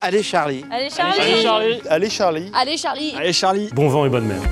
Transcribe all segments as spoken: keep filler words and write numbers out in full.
Allez Charlie. Allez Charlie. Allez Charlie. Allez Charlie. Allez Charlie. Allez Charlie. Bon vent et bonne mer.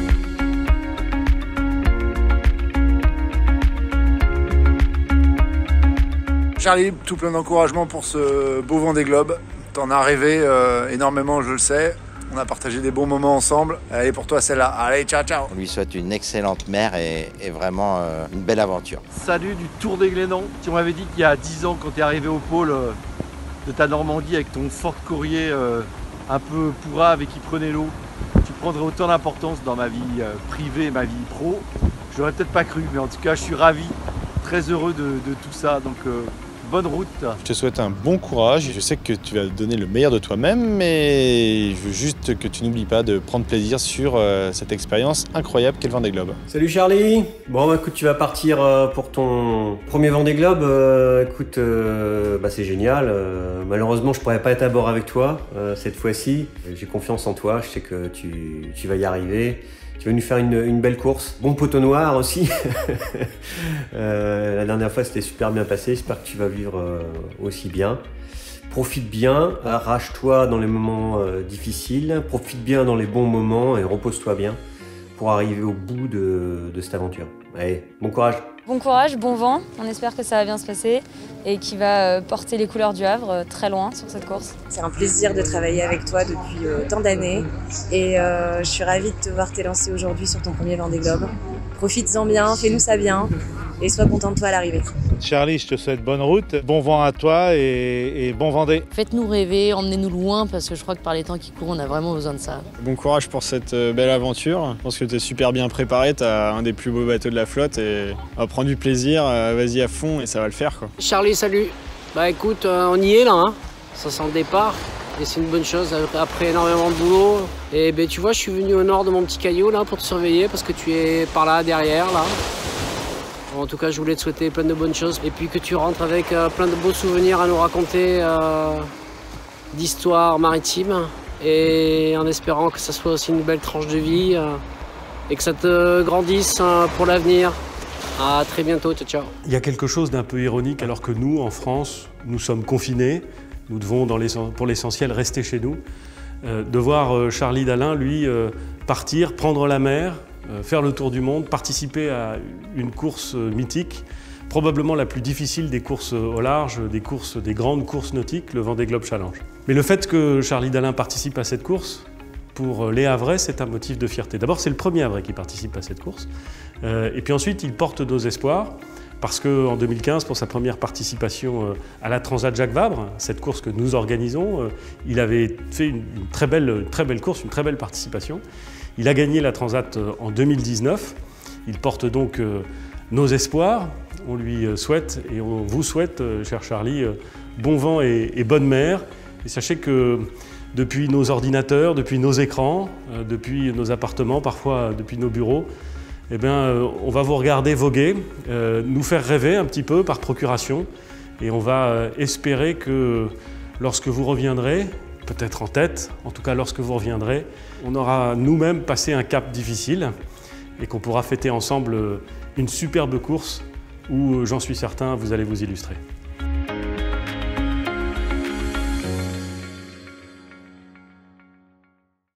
Charlie, tout plein d'encouragement pour ce beau Vendée Globe. T'en as rêvé euh, énormément, je le sais. On a partagé des bons moments ensemble. Allez, pour toi, celle-là. Allez, ciao, ciao. On lui souhaite une excellente mer et, et vraiment euh, une belle aventure. Salut du Tour des Glénans. Tu m'avais dit qu'il y a dix ans, quand tu es arrivé au pôle euh, de ta Normandie avec ton Ford Courier euh, un peu pourrave et qui prenait l'eau, tu prendrais autant d'importance dans ma vie euh, privée et ma vie pro. Je l'aurais peut-être pas cru, mais en tout cas, je suis ravi, très heureux de, de tout ça. Donc, euh, bonne route. Je te souhaite un bon courage. Je sais que tu vas donner le meilleur de toi-même, mais je veux juste que tu n'oublies pas de prendre plaisir sur euh, cette expérience incroyable qu'est le Vendée Globe. Salut Charlie. Bon bah écoute, tu vas partir euh, pour ton premier Vendée Globe. Euh, écoute, euh, bah c'est génial. Euh, malheureusement, je pourrais pas être à bord avec toi euh, cette fois-ci. J'ai confiance en toi. Je sais que tu, tu vas y arriver. Tu vas nous faire une, une belle course. Bon poteau noir aussi. euh, la dernière fois, c'était super bien passé. J'espère que tu vas vivre euh, aussi bien. Profite bien, arrache-toi dans les moments euh, difficiles. Profite bien dans les bons moments et repose-toi bien pour arriver au bout de, de cette aventure. Allez, bon courage. Bon courage, bon vent. On espère que ça va bien se passer et qu'il va porter les couleurs du Havre très loin sur cette course. C'est un plaisir de travailler avec toi depuis euh, tant d'années et euh, je suis ravie de te voir t'élancer aujourd'hui sur ton premier Vendée Globe. Profites-en bien, fais-nous ça bien et sois content de toi à l'arrivée. Charlie, je te souhaite bonne route, bon vent à toi et, et bon Vendée. Faites-nous rêver, emmenez-nous loin parce que je crois que par les temps qui courent, on a vraiment besoin de ça. Bon courage pour cette belle aventure. Je pense que tu es super bien préparé, tu as un des plus beaux bateaux de la flotte et on va prendre du plaisir, vas-y à fond et ça va le faire, quoi. Charlie, salut. Bah écoute, euh, on y est là, hein. Ça sent le départ. Et c'est une bonne chose après énormément de boulot. Et ben tu vois, je suis venu au nord de mon petit caillou là pour te surveiller parce que tu es par là derrière là. En tout cas, je voulais te souhaiter plein de bonnes choses et puis que tu rentres avec euh, plein de beaux souvenirs à nous raconter euh, d'histoires maritimes et en espérant que ça soit aussi une belle tranche de vie euh, et que ça te grandisse euh, pour l'avenir. À très bientôt, ciao, ciao. Il y a quelque chose d'un peu ironique alors que nous, en France, nous sommes confinés. Nous devons, dans les, pour l'essentiel, rester chez nous. Euh, de voir euh, Charlie Dalin, lui, euh, partir, prendre la mer, euh, faire le tour du monde, participer à une course euh, mythique, probablement la plus difficile des courses au large, des, courses, des grandes courses nautiques, le Vendée Globe Challenge. Mais le fait que Charlie Dalin participe à cette course, pour les Havrais, c'est un motif de fierté. D'abord, c'est le premier Havrais qui participe à cette course. Euh, et puis ensuite, il porte nos espoirs. Parce qu'en deux mille quinze, pour sa première participation à la Transat Jacques Vabre, cette course que nous organisons, il avait fait une, une, très belle, une très belle course, une très belle participation. Il a gagné la Transat en deux mille dix-neuf. Il porte donc nos espoirs. On lui souhaite et on vous souhaite, cher Charlie, bon vent et, et bonne mer. Et sachez que depuis nos ordinateurs, depuis nos écrans, depuis nos appartements, parfois depuis nos bureaux, eh bien, euh, on va vous regarder voguer, euh, nous faire rêver un petit peu par procuration et on va euh, espérer que lorsque vous reviendrez, peut-être en tête, en tout cas lorsque vous reviendrez, on aura nous-mêmes passé un cap difficile et qu'on pourra fêter ensemble une superbe course où, j'en suis certain, vous allez vous illustrer.